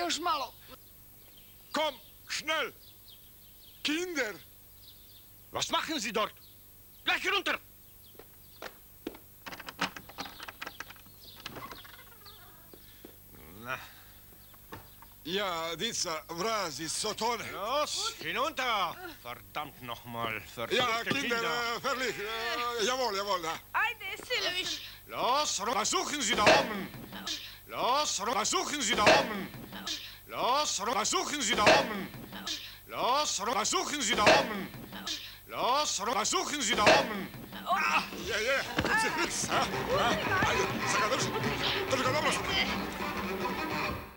Još malo. Komm, schnell! Kinder! Was machen Sie dort? Gleich runter! Na. Ja, dieser Wras ist so toll. Los, hinunter! Verdammt nochmal, Ja, verdammte Kinder, verlich. Jawohl, jawohl, da. Ajde, Silović. Los, versuchen Sie da oben! Los, versuchen Sie da oben! Los, versuchen Sie da oben! Los, versuchen Sie da oben! Los, versuchen Sie da oben! Ja, ja, ajde, saka, dobro. Dobro.